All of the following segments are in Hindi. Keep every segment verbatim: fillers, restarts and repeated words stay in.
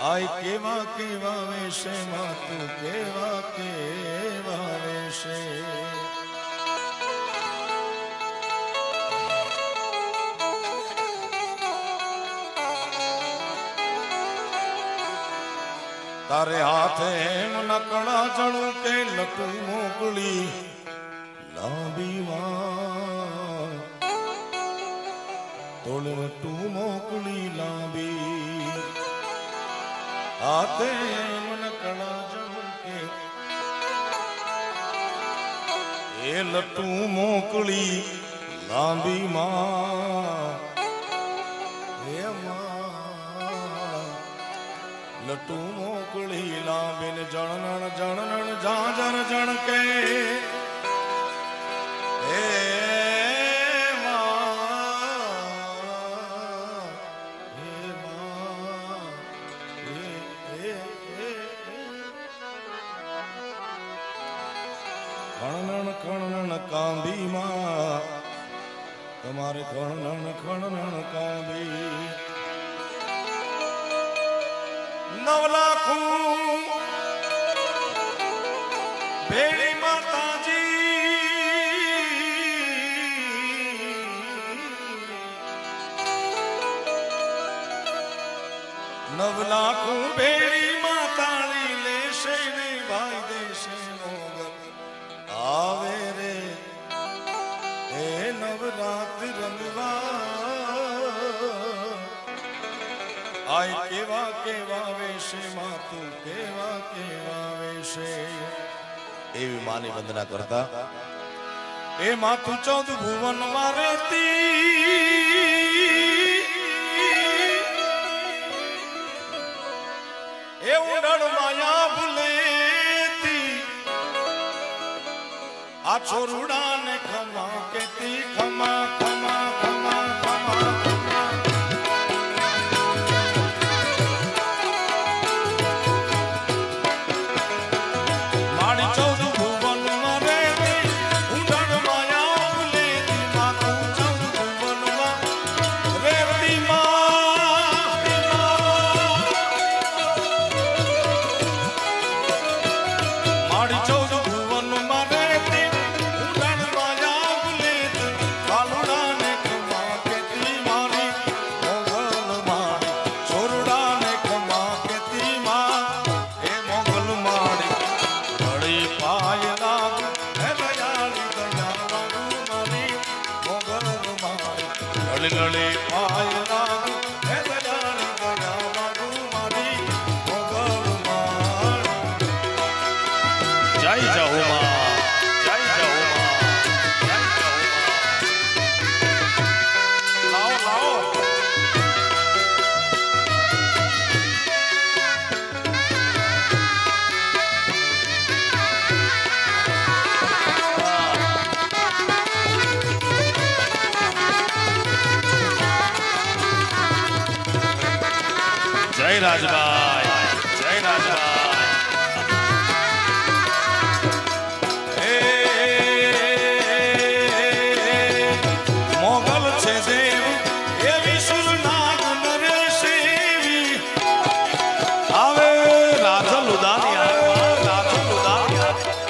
आय केवा केवा वेशे मातु केवा केवा वेशे तारे हाथे मनकड़ा जणू के लटू मोकली लांबी मां तोड़ लटू मोकली लांबी हाथे मनकड़ा जणू के ए लटू मोकली लांबी मां हे मां लटू मोकली लांबिन जनन जनन जा जन जन के हे मां हे मां हे हे खणनन खणनन कांबी मां तुम्हारे खणनन खणनन कांबी नवलाखू भेड़ी माता जी नवलाखू भेड़ी माताली लेशे ने भाई देशे मोगल आवे रे ए नवरात्र रंगवा आय केवा केवा वेशे मातु केवा केवा वेशे एवी मानी वंदना करता ए मातु चौदह भुवन मारेती ए उड़न माया भुलेती आ छोरुड़ा ने खमा केती खमा खमा खमा खमा जय राजभाई जय राजभाई मोगल छे देव ये विशुल नाग नरेशेवी आवे राजल उदानिया राजल उदानिया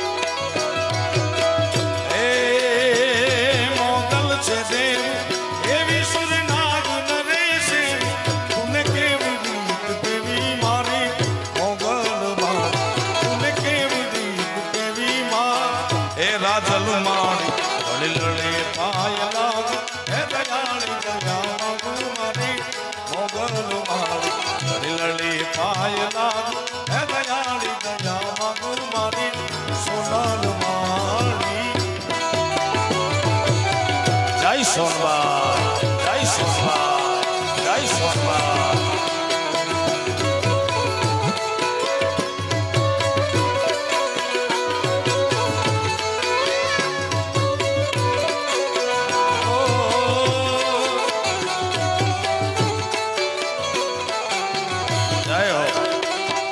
ए मोगल छे देव ये विशुल नाग नरेशेवी तूने के राजल मारी लड़े लड़े पाय लाग हे दयाली दया मागू मारी मोगल मारी लड़े लड़े पाय लाग हे दयाली दया मागू मारी सोनाल मारी जय सोनवा जय सोनवा जय सोनवा जय हो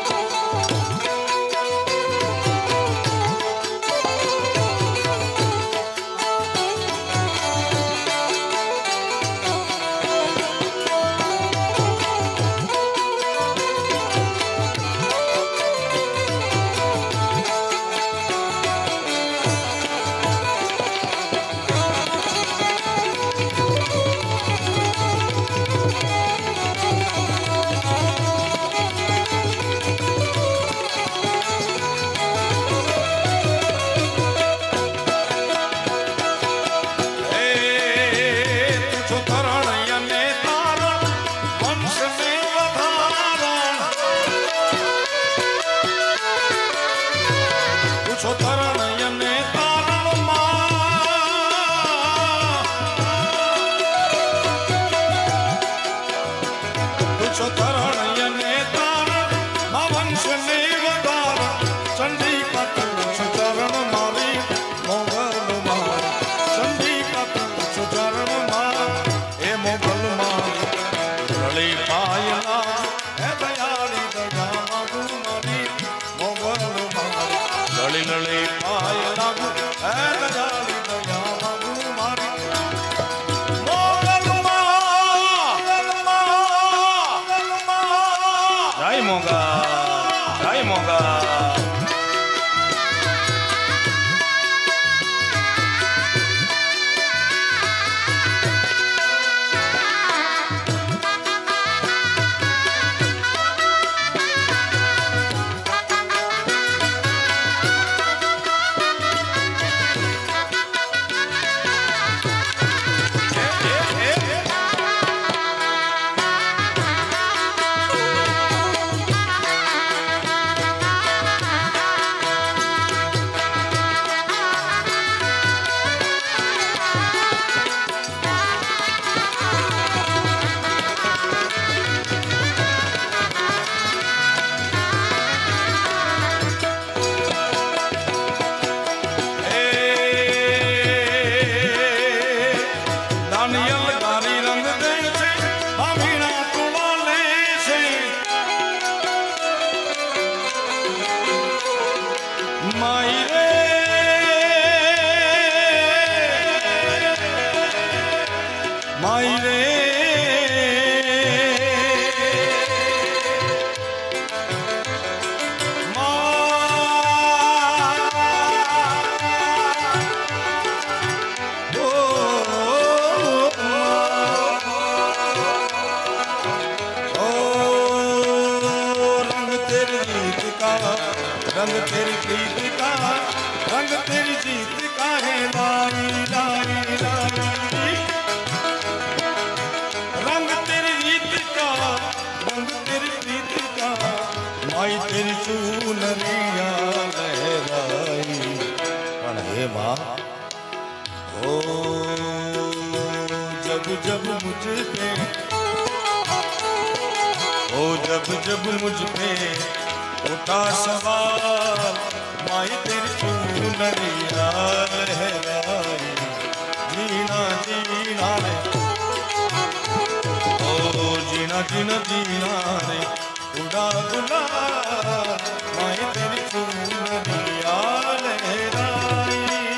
મોગા જય મોગા रंग तेरी प्रीत का रंग तेरी जीत का है लाई लाई लाई रंग तेरी रीत का रंग तेरी प्रीत का माई तेरी चूनरिया लहराई पण हे माँ ओ जब जब मुझ पे ओ जब जब मुझ पे उठा सवाल माई तेरी चूनरिया लहराई जीना जीना रे ओ जीना जीना जीना रे उड़ा उड़ा माई तेरी चूनरिया लहराई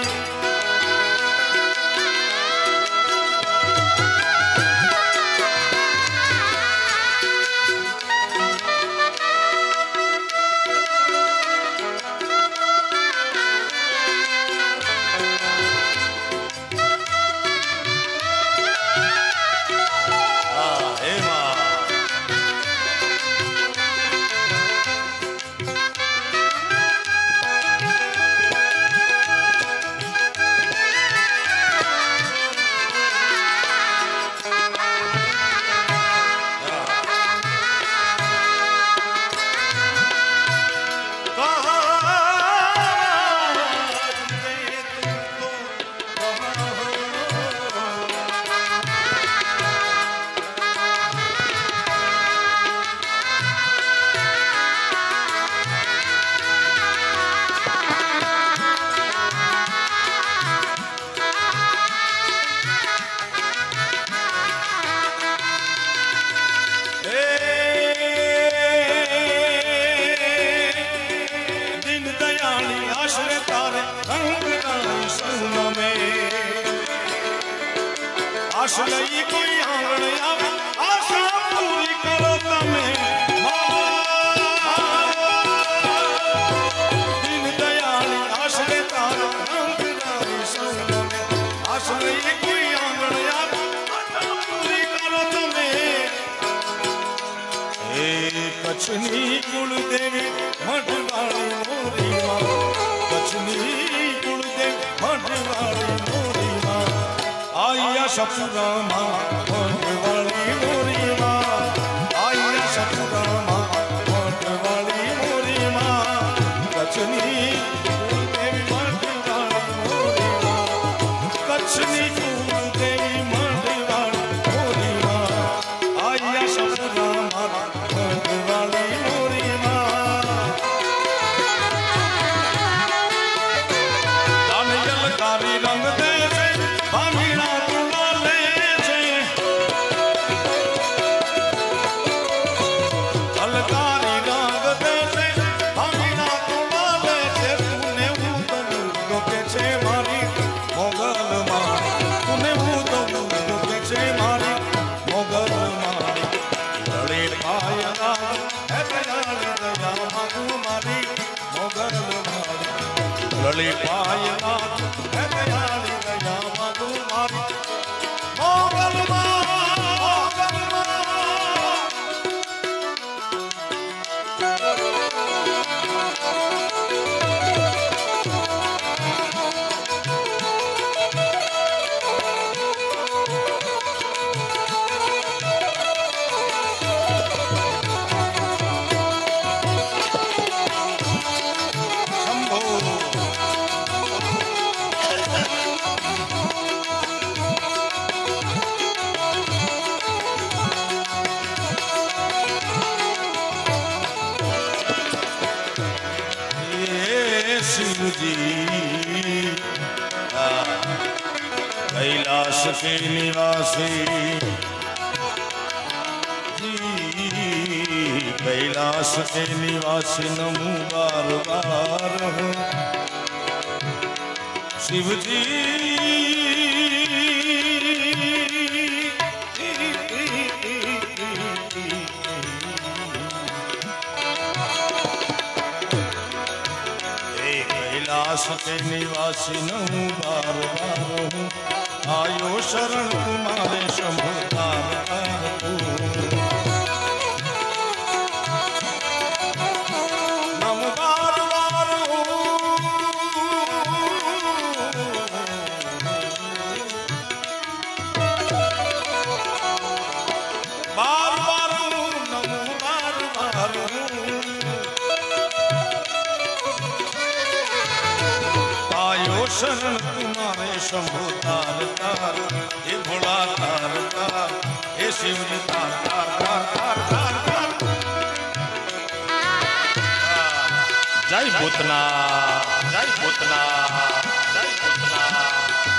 आशा लई कोई आंगण आवे आशा पूरी करो तमे दीन दयाल आश्रय तारा रंग रानी सोना में आशा लई कोई आंगण आवे आशा पूरी करो तमे ए कछनी कुल देवी मठवाड़ी मोरी मां कछनी कुल देवी मठवाड़ी मोरी मां आया सपुरा माँ वाली मोरी माँ आया सपुरा माँ वाली मोरी माँ कछनी कुल देवी मठ वाली मोरी माँ कछनी कुल देवी मठ वाली मोरी माँ आया सपुरा माँ वाली मोरी माँ लाल यलकारी रंग दे भामीना पायला है दयाल दया मांगू मारी मोगल मारी लली पायला है दयाल दया मांगू मारी मोगल मोगल जी कैलाश के निवासी जी कैलाश के निवासी नमो बार बार हूँ शिव जी कैलाश के निवासी नमो बार बार हूँ आयो शरण तुम्हारे शंभु तार नमो बार बार हूँ बार बार हूँ नमो बार बार हूँ आयो शरण तुम्हारे शंभु तार तार ये भोला तार तार ये शिव जी तार तार तार तार तार तार जय भूतनाथ जय भूतनाथ जय भूतनाथ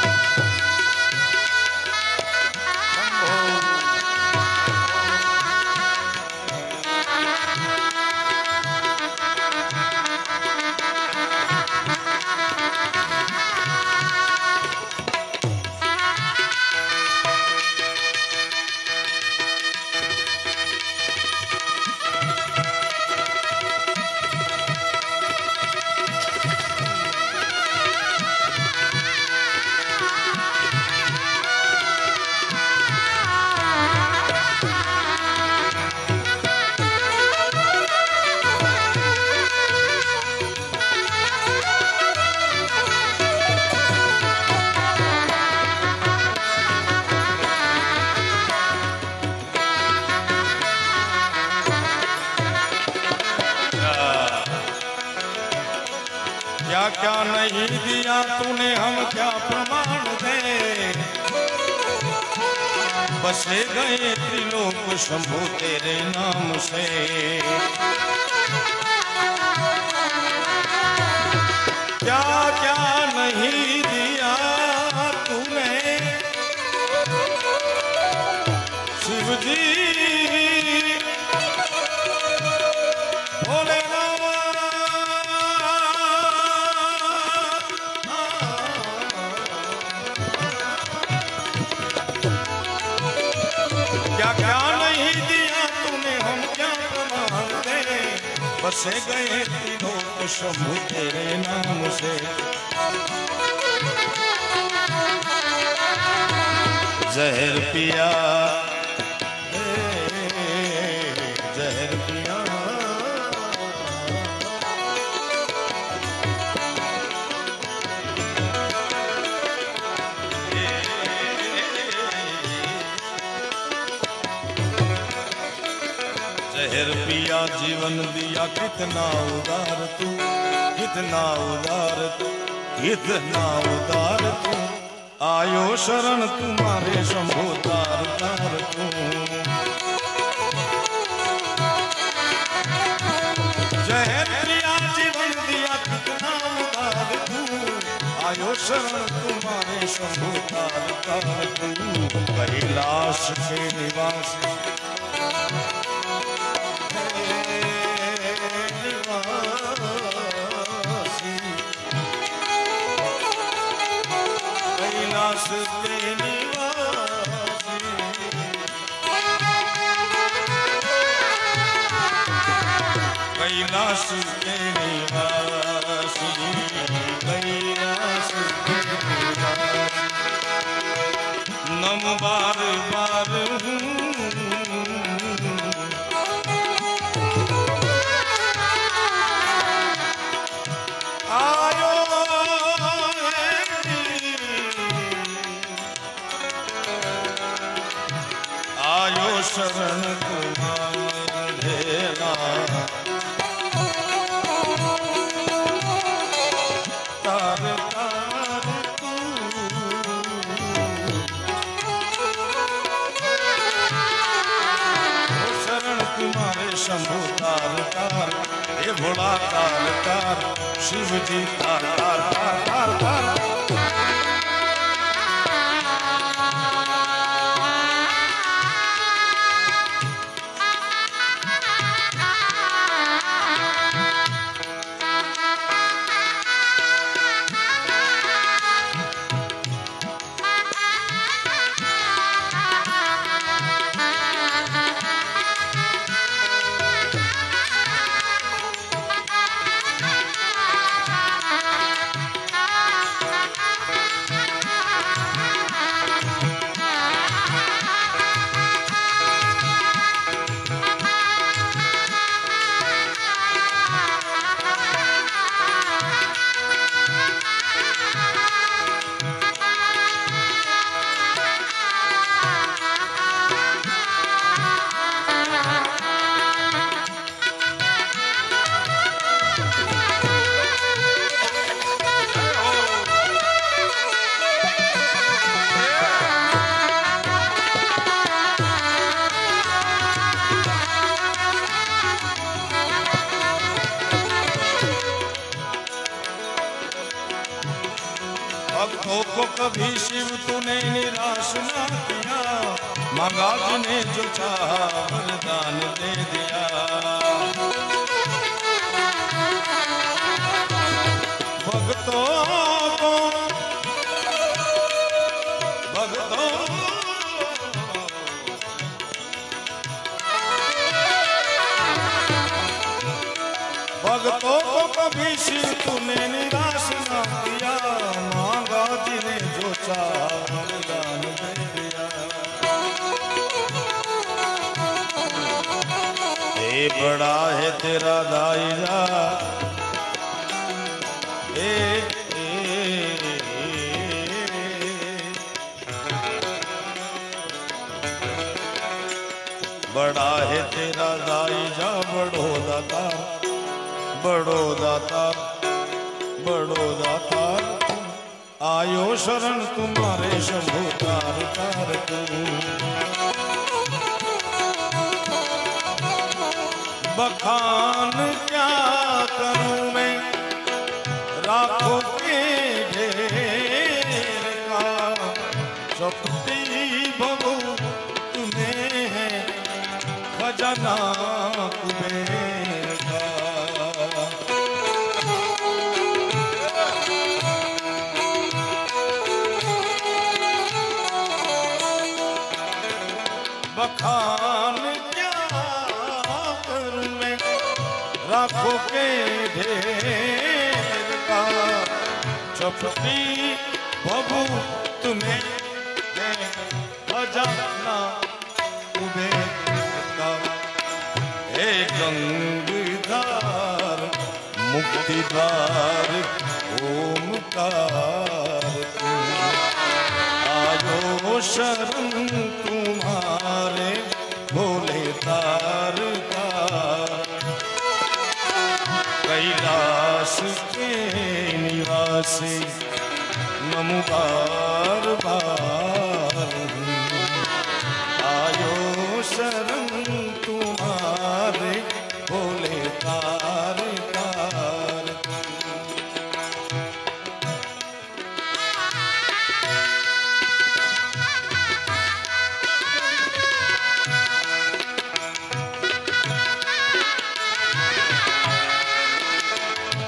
क्या क्या नहीं दिया तूने हम क्या प्रमाण दे बसे गए त्रिलोक शंभु तेरे नाम से क्या क्या नहीं दिया तूने शिव जी भोले बसे गए तीनों शंभु तेरे नाम से जहर पिया जहर पिया जहर पिया जीवन दिया कितना उदार तू कितना उदार तू कितना उदार तू आयो शरण तुम्हारे शंभु तार तार तू जहर पिया जीवन दिया कितना उदार तू आयो शरण तुम्हारे शंभु तार तार तू कैलाश के निवासी कैलाश के निवासी कैलाश के निवासी, कैलाश के निवासी, नम बार बार आयो आयो शरण तुम्हारे तार तार तू शरण तुम्हारे शंभु तार तार, हे भोला तार तार, शिव जी तार तार तार तार तार। भक्तों को कभी शिव तूने निराश ना किया, मांगा जिन्हें जो चाहा वरदान दे दिया। भक्तों को भक्तों भक्तों को कभी शिव तूने निराश ना किया, मांगा जिन्हें जो चाहा वरदान दे दिया। हे बड़ा है तेरा दायरा, ए, ए, ए, बड़ा है तेरा दायरा, बड़ो दाता बड़ो दाता बड़ो दाता, आयो शरण तुम्हारे शंभु तार तार तू। बखान क्या करूं मैं राखों के ढेर का, चपटी बबू तुम्हें है खजाना कुबेर का। बखान क्या करूं मैं राखों के ढेर का, चपटी बबू तुम्हें है खजाना कुबेर का। हे गंगाधार मुक्तिद्वार ओमकार तू, आयो शरण तुम्हारे भोले तार तार, कैलाश के निवासी नमो बार बार, आयो शरण तुम्हारे भोले तार तार।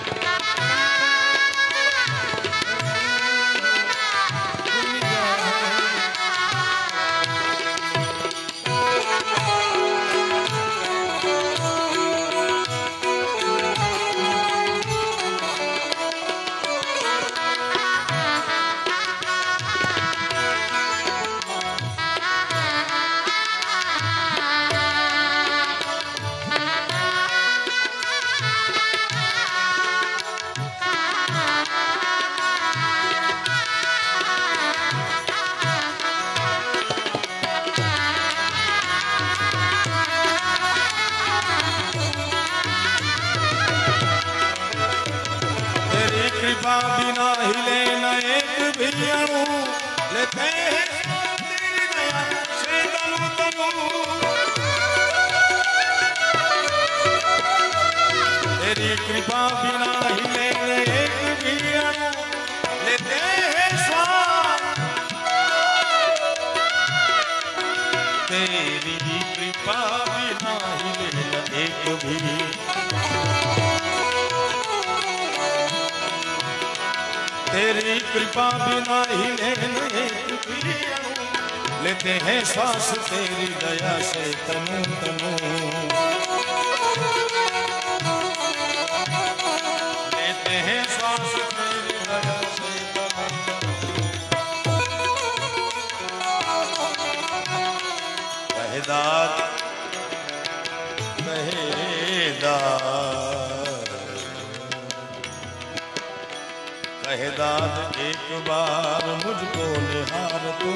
दुनिया कृपा बिना हिले न एक भी अणु, लेते हैं तेरी दया से तनु तनु। तेरी कृपा बिना हिले न एक भी अणु, लेते हैं श्वास। तेरी कृपा बिना हिले न एक भी, तेरी कृपा बिना हिले न एक भी अणु, लेते हैं श्वास तेरी दया से तनु तनु। लेते हैं श्वास तेरी दया से तनु तनु। कहेदार कहेदार कहेदार एक बार मुझको निहार तू।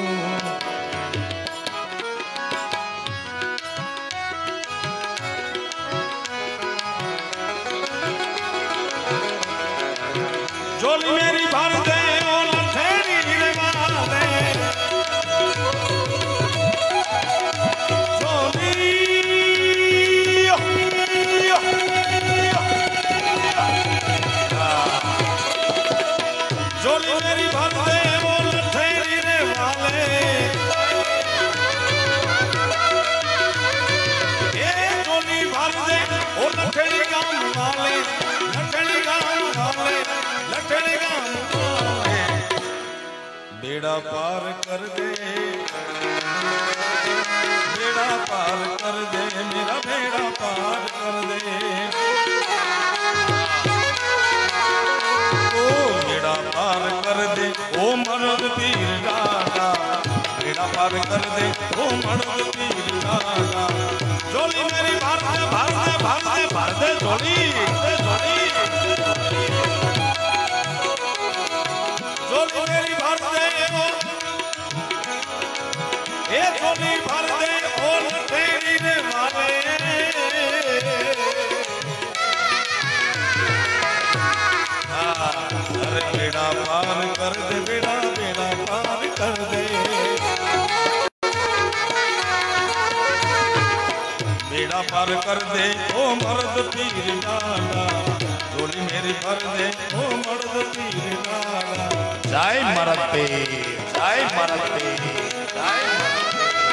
झोली मेरी भर दे ओ लठेरी रे वाले, झोली झोली मेरी भर दे वो लठेरी रे वाले। ये झोली भर दे वो लठेरी गांव वाले, लठेरी गांव वाले, लठेरी गांव वाले। बेड़ा पार कर दे, बेड़ा पार कर दे, मेरा बेड़ा पार कर दे। बेड़ा पार कर दे ओ मर्द पीर लाला, बेड़ा पार कर दे ओ मर्द पीर लाला। झोली मेरी भर दे भर दे भर दे भर दे झोली दे झोली, झोली मेरी भर दे ओ, ए झोली भर दे ओ लठेरी रे वाले। अरे बेड़ा पार कर दे, बेड़ा बेड़ा पार कर दे, बेड़ा पार कर दे ओ मर्द पीर लाला। झोली मेरी भर दे ओ मर्द पीर लाला। जय मर्द पीर, जय मर्द पीर, जय मर्द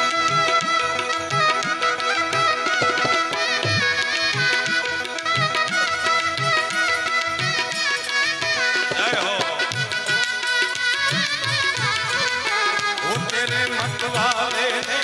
वाले ने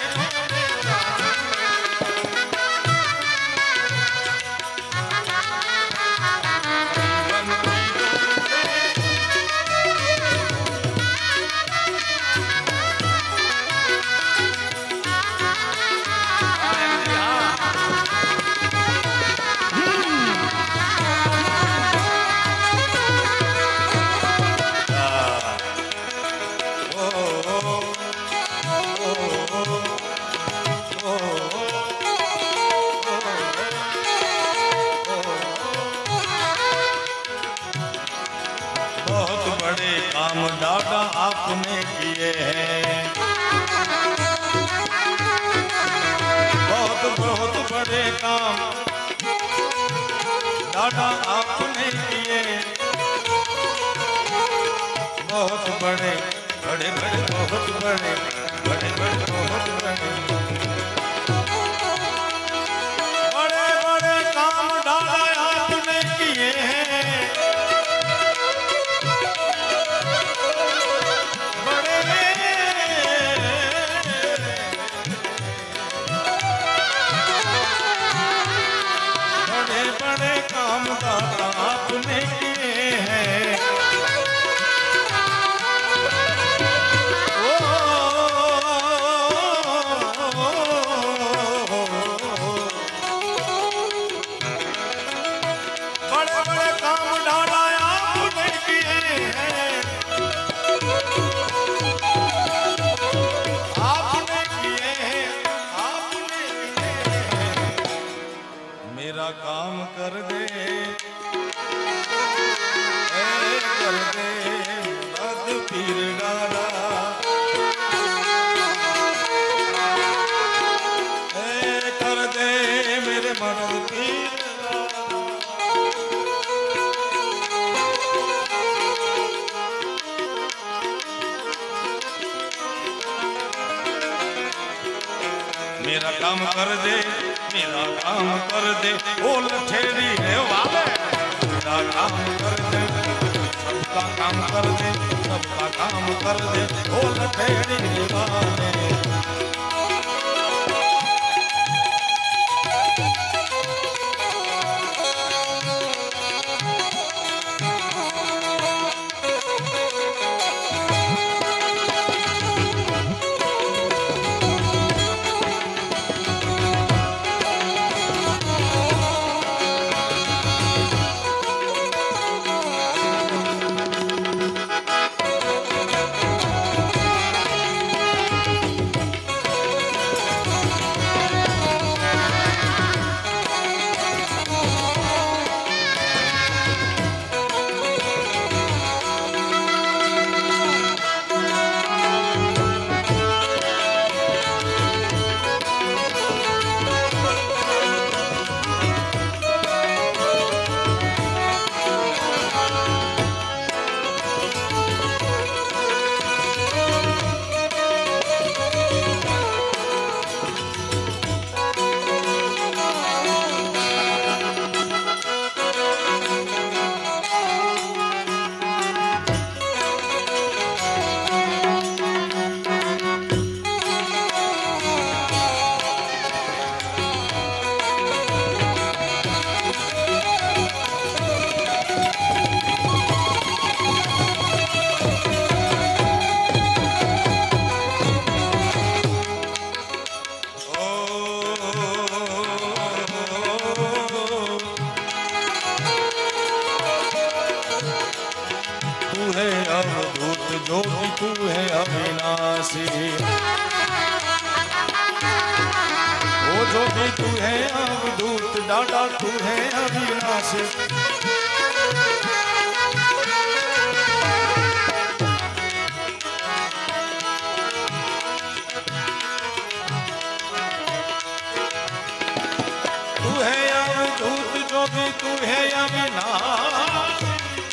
काम दादा आपने किए हैं, बहुत बहुत बड़े काम दादा आपने किए। बहुत बड़े बड़े बड़े बहुत बड़े बड़े बड़े बहुत बड़े बड़े बड़े काम दादा आपने किए हैं। काम कर दे, ए कर दे मुराद पीर डाला, ए कर दे मेरे मर्द पीर डाला। मेरा काम कर दे, मेरा काम कर दे, ओ लठेरी रे वाले, मेरा काम कर दे, सबका काम कर दे, सबका काम कर दे, ओ लठेरी रे वाले। जो भी तू है अविनाशी, वो जो भी तू है अवधूत डाटा तू है अविनाशी। तू है अवधूत जो भी तू है अविनाशी,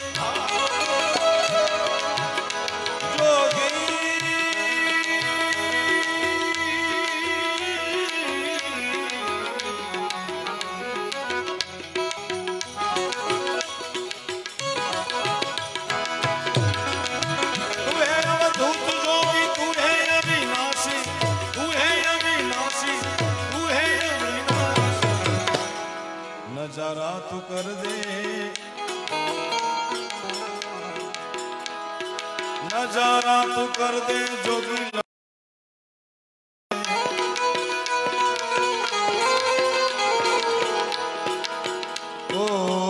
नजारा तू कर दे, नजारा तू कर दे जोगी। ओ,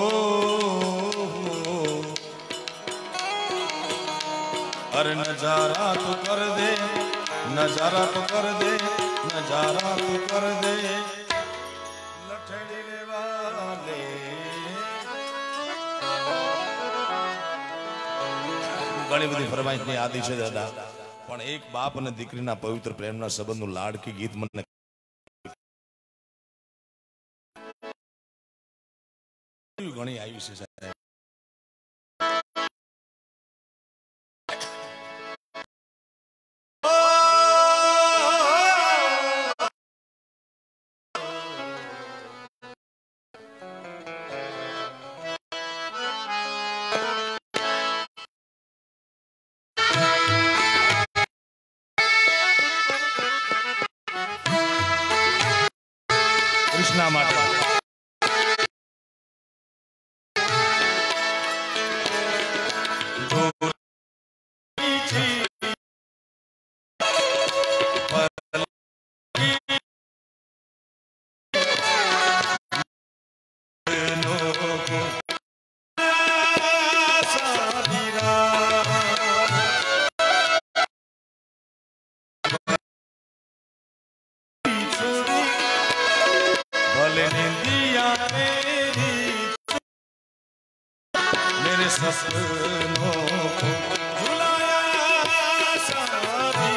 अरे नजारा तू कर दे, नजारा तू कर दे, नजारा तू कर दे। लठड़ी रे वाले घणी बधी फरमाइशनी आदि छे दादा, पण एक बाप अने दीकरीना पवित्र प्रेमना संबंधनु लाडकी गीत मने घणी आई छे साहेब। कृष्णा माता સપનો ઝુલાયા સારી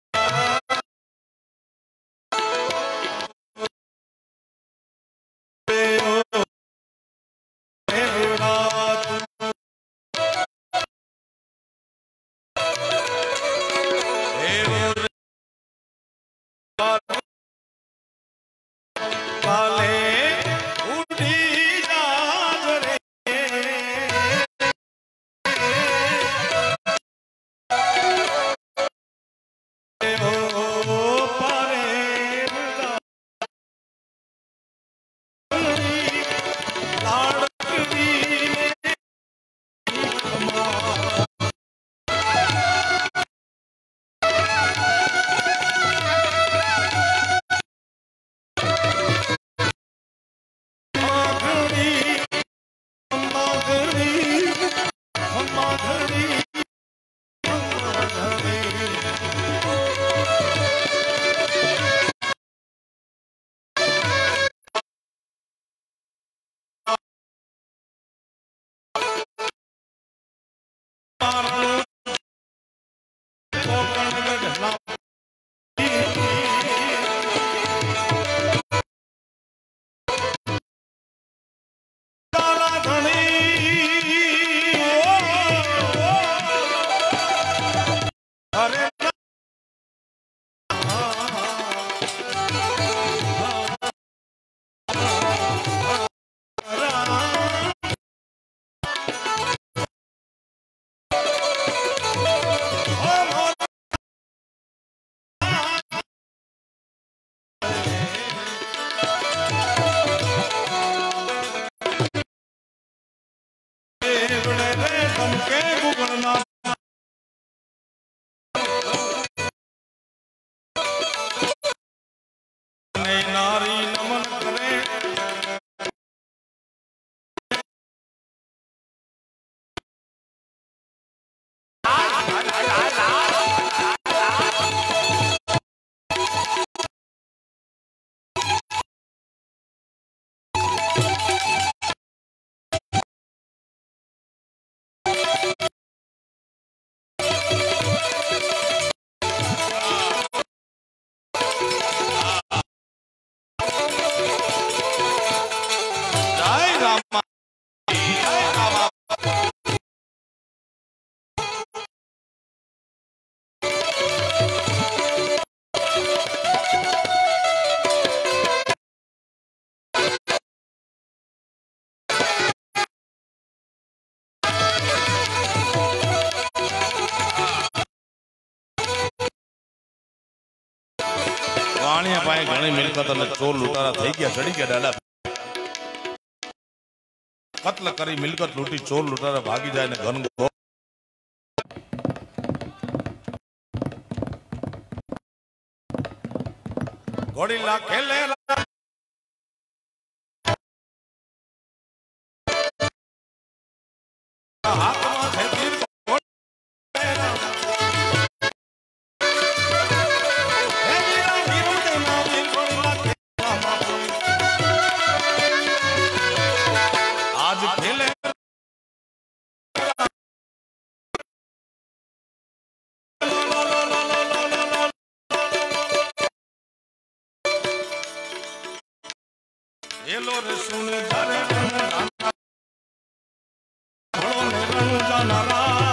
नारी नमन करे વાણિયા પાસે ઘણી મિલકત અને ચોર લૂંટારા થઈ ગયા ચડી ગયા ડાલા કત્લ કરી મિલકત લૂંટી ચોર લૂંટારા ભાગી જાય ને ઘન ઘોડીલા ખેલે હાથમાં છે તીર એલો રે સુન ધરે ભળો ને રણ જાનારા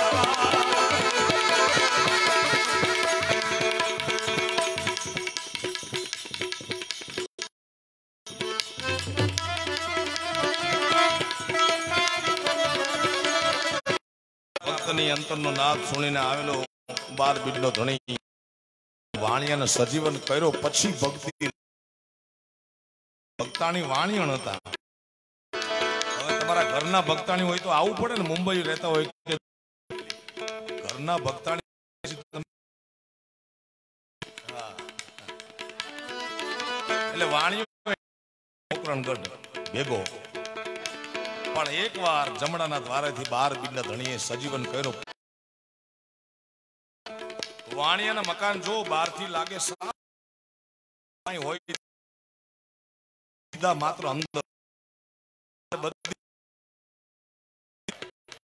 ભક્તની અંતરનો નાદ સુણીને આવેલો બાર બીજનો ધણી વાણિયાને સજીવન કર્યો પછી ભક્તિ ભક્તાણી વાણિયણ હતા. હવે તમારા ઘરના ભક્તાણી હોય તો આવું પડે ને, મુંબઈ રહેતા હોય કે ઘરના ભક્તાણી એટલે વાણિયો મોકરણગઢ ભેગો પણ એક વાર જમણાના દ્વારેથી બાર બીજના ધણીએ સજીવન કર્યો. વાણિયાના મકાન જો બહારથી લાગે હોય માત્ર અંદર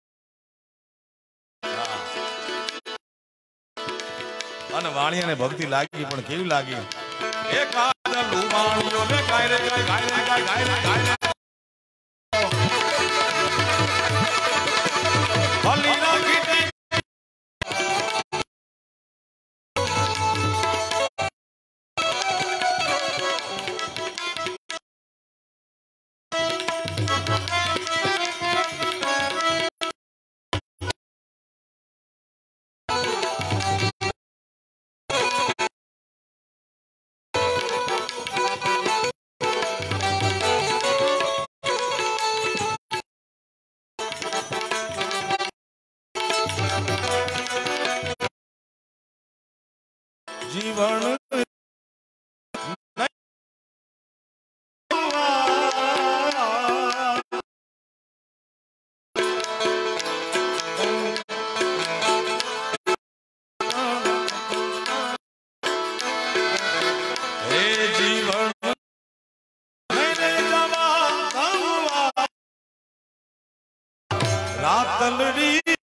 અને વાણિયાને ભક્તિ લાગી પણ કેવી લાગી એ કાજલ વાણિયો રે ગાય રે ગાય ગાય રે ગાય ગાય રે ગાય રે ભલી રાખી जीवन रातलड़ी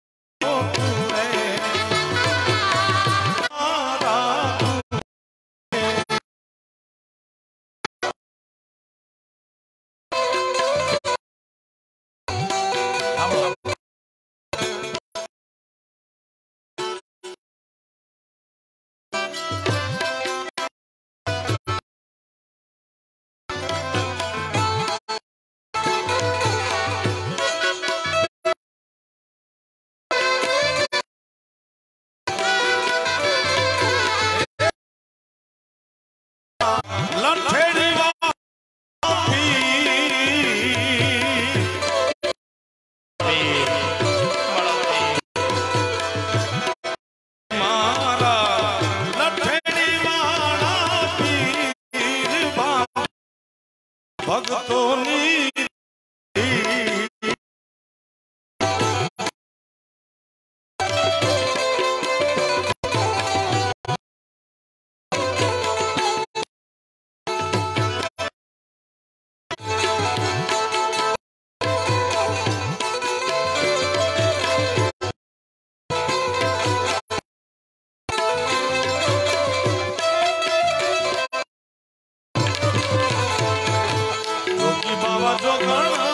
भक्तोनी बाबा जो गण